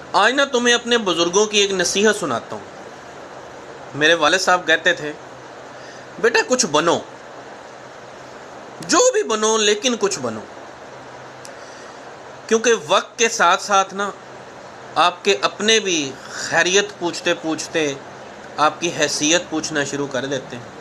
आज ना तुम्हें अपने बुज़ुर्गों की एक नसीहत सुनाता हूँ। मेरे वालिद साहब कहते थे, बेटा कुछ बनो, जो भी बनो लेकिन कुछ बनो, क्योंकि वक्त के साथ साथ ना आपके अपने भी खैरियत पूछते पूछते आपकी हैसियत पूछना शुरू कर देते हैं।